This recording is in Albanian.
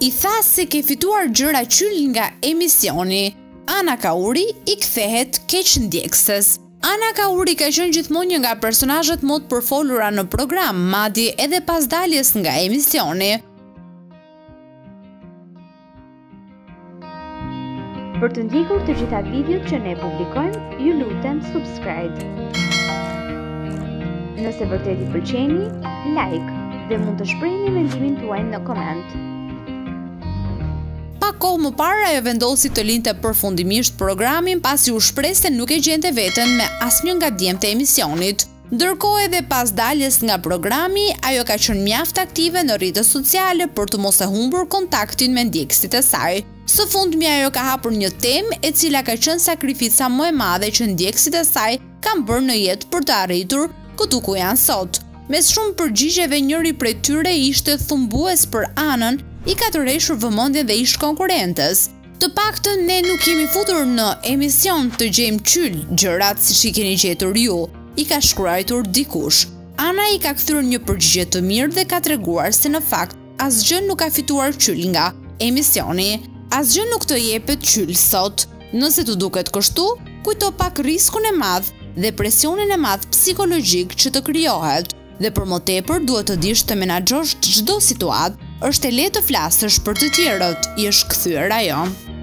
I tha se ke fituar gjëra qyll nga emisioni. Ana Kauri i kthehet keqndjekses. Ana Kauri ka qenë gjithmonë një nga personazhet më të përfolura në program, madje edhe pas daljes nga emisioni. Për të ndjekur të gjitha videot që ne publikojmë, ju lutem subscribe. Nëse vërtet i pëlqeni, like dhe mund të shprehni mendimin tuaj në koment. Pak kohë më parë ajo vendosi të linte përfundimisht programin pasi u shpreh se nuk e gjente veten me asnjë nga djemtë e emisionit. Ndërkohë edhe pas daljes nga programi, ajo ka qenë mjaft aktive në rrjetet sociale për të mos e humbur kontaktin me ndjekësit e saj. Së fundmi ajo ka hapur një temë e cila ka qenë sakrifica më e madhe që ndjekësit e saj kanë bërë në jetë për të arritur këtu ku janë sot. Mes shumë përgjigjeve njëri prej tyre ishte thumbues për Anën, i ka tërhequr vëmendjen dhe ish konkurrentes. Të paktën ne nuk jemi futur në emision të gjejmë qyll gjërat siç i keni gjetur ju, i ka shkruar dikush. Ana i ka kthyer një përgjigje të mirë dhe ka treguar se në fakt asgjë nuk ka fituar qyll nga emisioni. Asgjë nuk të jepet qyll sot. Nëse të duket kështu, kujto pak riskun e madh dhe presionin e madh psikologjik që të krijohet. Dhe për më tepër duhet të dish të menaxhosh çdo situatë. Është e lehtë të flasësh për të tjerët, i është kthyer ajo.